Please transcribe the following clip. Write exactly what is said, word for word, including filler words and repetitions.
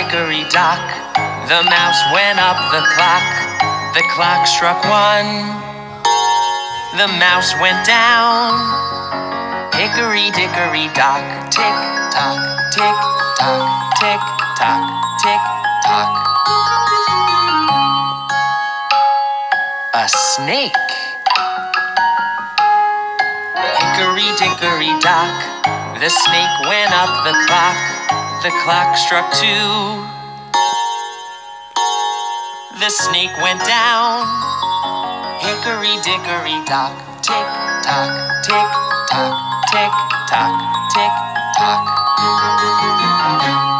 dickory dock, the mouse went up the clock. The clock struck one, the mouse went down. Hickory dickory dock, tick tock, tick tock, tick tock, tick tock. A snake. Hickory dickory dock, the snake went up the clock. The clock struck two, the snake went down. Hickory dickory dock, tick tock, tick tock, tick tock, tick tock.